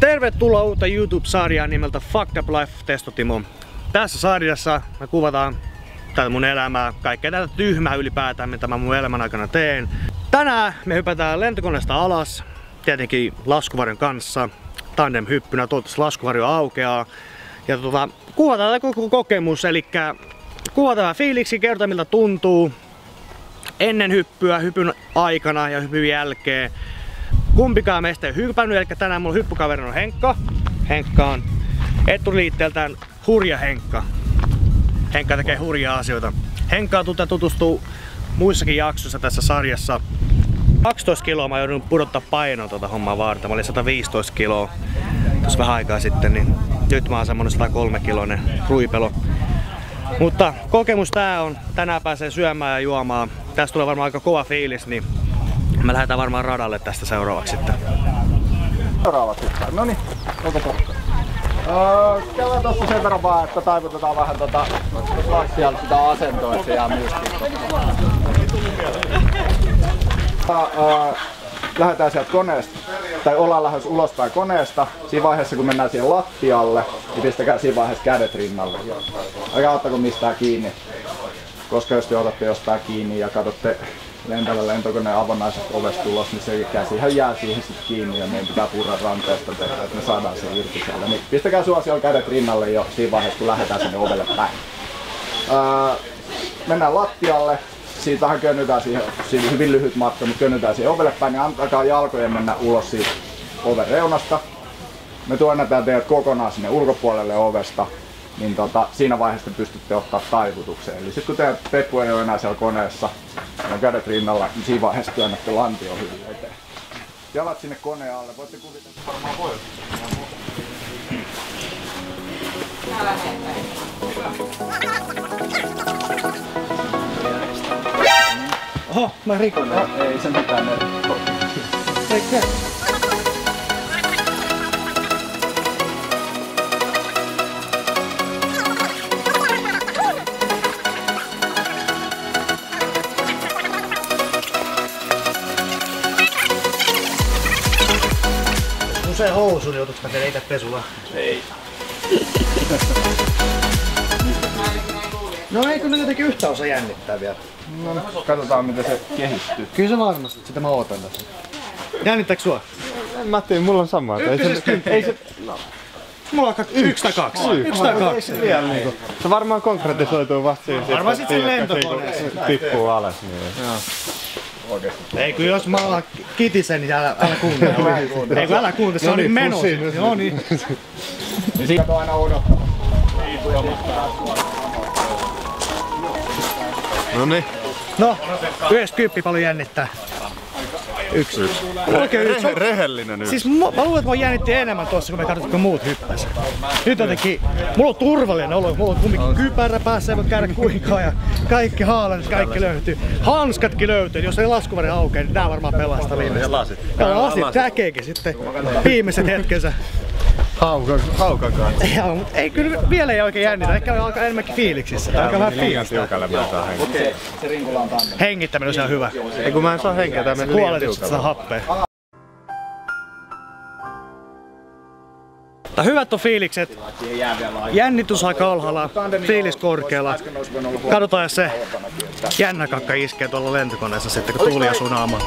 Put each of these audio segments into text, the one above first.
Tervetuloa uuteen YouTube-sarjaan nimeltä Fucked Up Life Testotimo. Tässä sarjassa me kuvataan tätä mun elämää, kaikkea tätä tyhmää ylipäätään, mitä mä mun elämän aikana teen. Tänään me hypätään lentokoneesta alas, tietenkin laskuvarjon kanssa, tandem-hyppynä, toivottavasti laskuvarjo aukeaa. Ja kuvataan tätä koko kokemus, eli kuvataan fiiliksi, kerrotaan miltä tuntuu ennen hyppyä, hypyn aikana ja hypyn jälkeen. Kumpikaan meistä ei hypännyt, eli tänään mulla hyppykaverina on Henkka. Henkka on etuliitteeltään hurja Henkka. Henkka tekee hurjaa asioita. Henkkaa tutustuu muissakin jaksoissa tässä sarjassa. 12 kiloa mä joudun pudottaa painoa tuota hommaa varten. Mä olin 115 kiloa tuossa vähän aikaa sitten, niin nyt mä oon semmonen 103 kiloinen ruipelo. Mutta kokemus tää on. Tänään pääsee syömään ja juomaan. Tästä tulee varmaan aika kova fiilis, niin me lähdetään varmaan radalle tästä seuraavaksi sitten. Seuraavat sitten. Noniin, onko totta? Käydään tossa sen verran vaan, että taivutetaan vähän lattialla sitä asentoa, että se jää myöskin. Lähdetään sieltä koneesta, tai ollaan lähes ulospäin koneesta. Siinä vaiheessa kun mennään siihen lattialle, niin pistäkää siinä vaiheessa kädet rinnalle. Älkää ottako mistään kiinni, koska jos te otatte jostain kiinni ja katsotte lentävän lentokoneen avonaisesta ovesta ulos, niin se käsihän jää siihen sit kiinni ja meidän pitää purra ranteesta tehdä, että me saadaan se irti siellä. Niin pistäkää suosiolla kädet rinnalle jo siinä vaiheessa kun lähdetään sinne ovelle päin. Mennään lattialle. Siitä vähän könnytään siihen hyvin lyhyt matka, mutta könnytään siihen ovelle päin, niin antakaa jalkojen mennä ulos siitä oven reunasta. Me tuonnetaan teidät kokonaan sinne ulkopuolelle ovesta, niin siinä vaiheessa te pystytte ottaa taivutukseen. Eli sitten kun teidän peppu ei ole enää siellä koneessa, ja kädet rinnalla, niin siinä vaiheessa työnnätte lantio hyvin eteen. Jalat sinne koneen alle, voitte kuvitella, että varmaan voi. Oho, mä rikon. Ei se mitään merkkiä. Eikä. Usein housuun, niin joutuuko mä tehdä itse pesua? Ei. No ei kyllä jotenkin yhtä osa jännittää vielä. No, katsotaan miten se kehittyy. Kyllä se varmasti, sitä mä ootan tässä. Jännittääkö sua? En mä tiedä, mulla on sama. Ei se... No. Mulla on 1 tai 2. 1 tai 2. Se varmaan konkretisoituu vasta siihen. Varmaan sit sen lentokoneessa. Tippuu alas. Niin. Ei kun jos mä alan kitisen, niin älä kuuntele. Ei kun älä kuuntele, se on niin menossa. Joo niin. Siitä on aina odottaa. Noniin. No, 90 paljon jännittää. 1. Oikein 1. Rehellinen nyt. Siis mä luulen, että mä jännitti enemmän tossa, kun me katsottiin, kun muut hyppäsi. Nyt jotenkin, mulla on turvallinen olo, mulla on kumminkin kypärä päässä, ei voi käydä kuinkaan ja kaikki haalannet, kaikki löytyy. Hanskatkin löytyy, jos ei laskuvari aukea, niin nää varmaan pelastaa viimeistä. Ja lasit. Ja lasit, täkeekin sitten viimeiset hetkensä. Haukakaan. Joo, mutta ei kyllä vielä ei oikein jännitä, ehkä alkaa enemmänkin fiiliksissä. Alkaa vähän fiilistä. Okei, se rinkula on tänne. Hengittäminen on ihan hyvä. Ei kun mä en saa henkeä, tää menee liian Huoletit sitä tiukalle. happea. Mutta hyvät on fiilikset. Jännitys aika alhaalla, fiilis korkealla. Katsotaan jos se jännä kakka iskee tuolla lentokoneessa sitten kun tuuli asuu naamaan.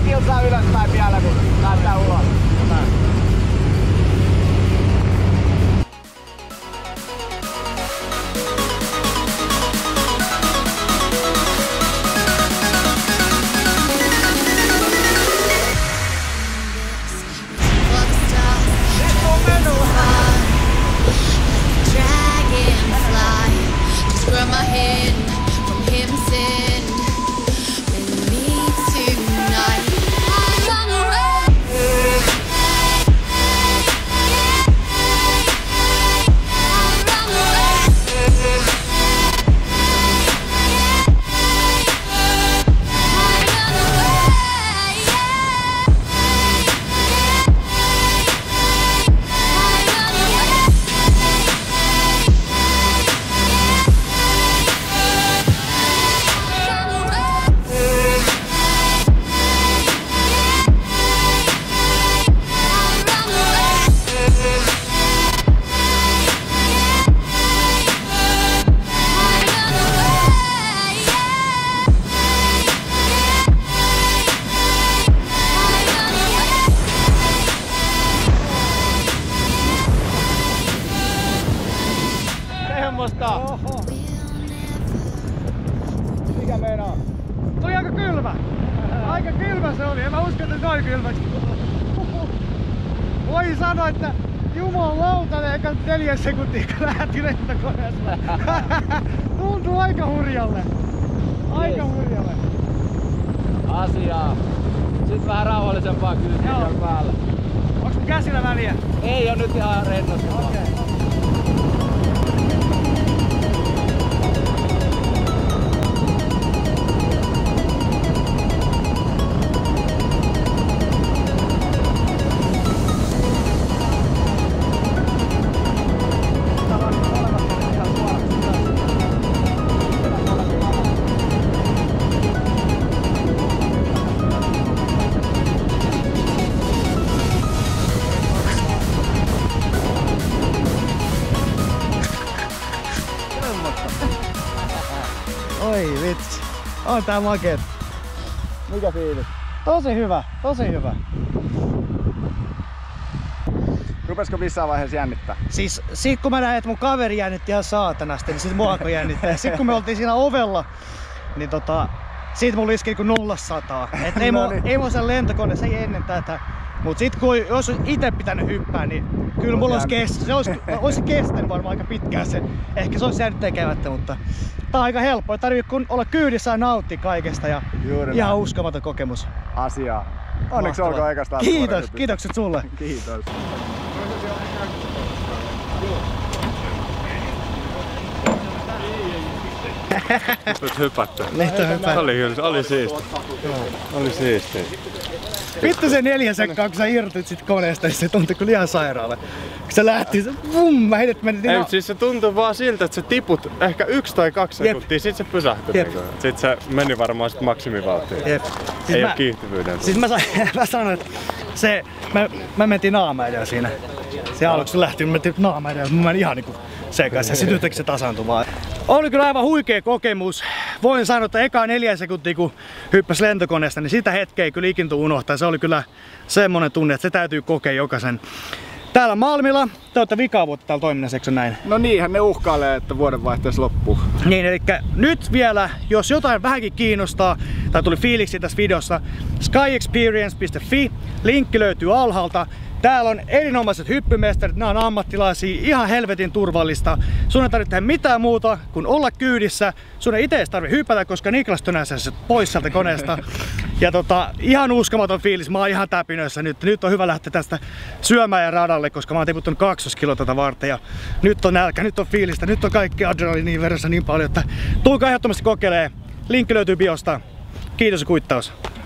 kilsaa ylöspäin vielä, kun lähdetään ulos. Mikä meinaa? Toi aika kylmä. Aika kylmä se oli. En mä usko, että noin kylmäksi. Voi sanoa, että jumalauta, eikä 4 sekuntia kun lähti lentokoneesta. Tuntuu aika hurjalle. Aika hurjalle. Asiaa. Sitten vähän rauhallisempaa kyytiä päällä. Onks mun käsillä väliä? Ei oo nyt ihan rennosti. Okay. Oi vitsi. On tää makeet. Mikä fiilis? Tosi hyvä, tosi hyvä. Rupesko missään vaiheessa jännittää? Siis sit kun mä näin, että mun kaveri jännitti ihan saatanasti, niin sit mua alkoi jännittää. Sit kun me oltiin siinä ovella, niin siitä mulla iski kuin 0-100. Et ei mua sen lentokone, se ei ennen tätä. Mut sit kun jos ite pitänyt hyppää, niin kyllä mulla olisi kestänyt varmaan aika pitkään se. Ehkä se olisi jäänyt tekemättä, mutta tää on aika helppo. Ei tarvii kun olla kyydissä ja nauttia kaikesta ja ihan uskomaton kokemus. Asiaa. Onneksi olkoon ekasta. Kiitos, kiitokset sulle. Kiitos. Nyt hypätty. Oli siisti. Oli siisti. Vittu se 4 sekkaa, kun sä irtuit sit koneesta, niin se tuntui kyllä ihan sairaalle. Kun se lähti, se mä Ei, siis se tuntui vaan siltä, että sä tiput ehkä 1 tai 2 sekuntia, sit se pysähtyi. Sit se meni varmaan sit maksimivauhtiin. Ei oo kiihtyvyyden. Siis mä sanoin, että mä mentiin naama edellä siinä. Se aluksi lähti, mä mentiin naama edellä, mä menin ihan niinku sekaisin ja sit yhtäkkiä se tasaantui vaan. Oli kyllä aivan huikea kokemus. Voin sanoa, että eka 4 sekuntia kun hyppäsi lentokoneesta, niin sitä hetkeä ei kyllä ikin tuu unohtaa. Se oli kyllä semmonen tunne, että se täytyy kokea jokaisen. Täällä Malmilla, te olette vikaa vuotta täällä toiminnassa, eikö näin? No niinhän ne uhkailee, että vuodenvaihteessa loppuu. Niin, eli nyt vielä, jos jotain vähänkin kiinnostaa, tai tuli fiiliksi tässä videossa, skyexperience.fi, linkki löytyy alhaalta. Täällä on erinomaiset hyppymestarit, nämä on ammattilaisia, ihan helvetin turvallista. Sun ei tarvitse tehdä mitään muuta kuin olla kyydissä. Sun ei itse edes tarvitse hypätä, koska Niklas tönäsee se pois sieltä koneesta. Ja ihan uskomaton fiilis, mä oon ihan täpinöissä nyt. Nyt on hyvä lähteä tästä syömään ja radalle, koska mä oon tiputtanut 2 kiloa tätä varten. Ja nyt on nälkä, nyt on fiilistä, nyt on kaikki adrenaliinin veressä niin paljon, että tulkaa ehdottomasti kokeilemaan. Linkki löytyy biosta. Kiitos ja kuittaus.